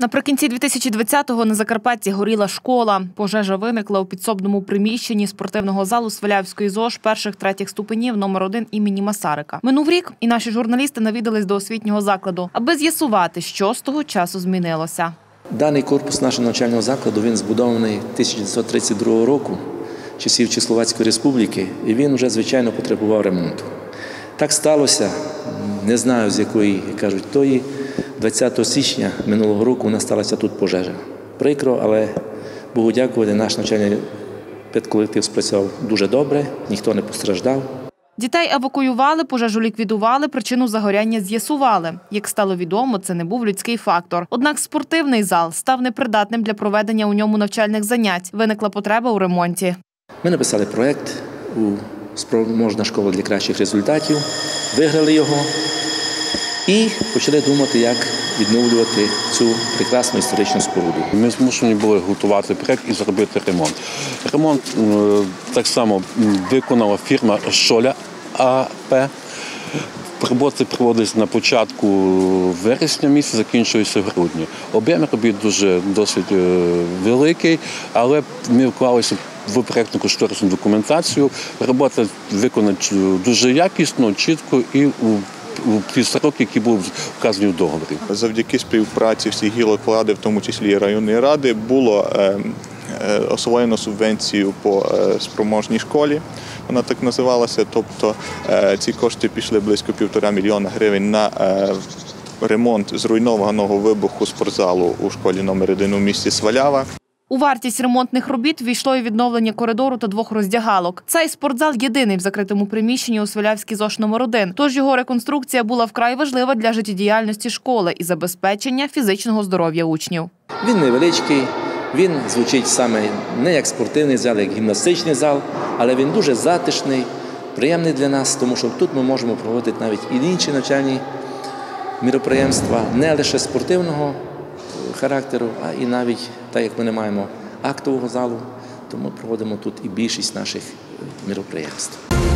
Наприкінці 2020-го на Закарпатті горіла школа. Пожежа виникла у підсобному приміщенні спортивного залу Свалявської ЗОШ перших-третіх ступенів номер 1 імені Масарика. Минув рік, і наші журналісти навідались до освітнього закладу, аби з'ясувати, що з того часу змінилося. Даний корпус нашого навчального закладу, він збудований 1932 року, часів Чехословацької республіки, і він вже, звичайно, потребував ремонту. Так сталося, не знаю з якої, кажуть, 20 січня минулого року у нас сталася тут пожежа. Прикро, але Богу дякувати, наш навчальний педколектив спрацював дуже добре, ніхто не постраждав. Дітей евакуювали, пожежу ліквідували, причину загоряння з'ясували. Як стало відомо, це не був людський фактор. Однак спортивний зал став непридатним для проведення у ньому навчальних занять. Виникла потреба у ремонті. Ми написали проєкт «Спроможна школа для кращих результатів», виграли його і почали думати, як відновлювати цю прекрасну історичну споруду. Ми змушені були готувати проєкт і зробити ремонт. Ремонт так само виконала фірма «Шоля АП». Роботи проводились на початку вересня місяця, закінчуються в грудні. Об'єм робіт досить великий, але ми вклалися в проєктно-кошторисну документацію. Робота виконана дуже якісно, чітко і ті строки, які були вказані в договорі. Завдяки співпраці всіх гілок влади, в тому числі і районної ради, було освоєно субвенцію по спроможній школі, вона так називалася, тобто ці кошти пішли близько 1,5 мільйона гривень на ремонт зруйнованого вибуху спортзалу у школі номер 1 у місті Свалява. У вартість ремонтних робіт ввійшло і відновлення коридору та 2 роздягалок. Цей спортзал єдиний в закритому приміщенні у Свалявській ЗОШ номер 1, тож його реконструкція була вкрай важлива для життєдіяльності школи і забезпечення фізичного здоров'я учнів. Він невеличкий, він звучить саме не як спортивний зал, як гімнастичний зал, але він дуже затишний, приємний для нас, тому що тут ми можемо проводити навіть і інші навчальні міроприємства, не лише спортивного характеру, а і навіть, так як ми не маємо актового залу, то ми проводимо тут і більшість наших міроприємств.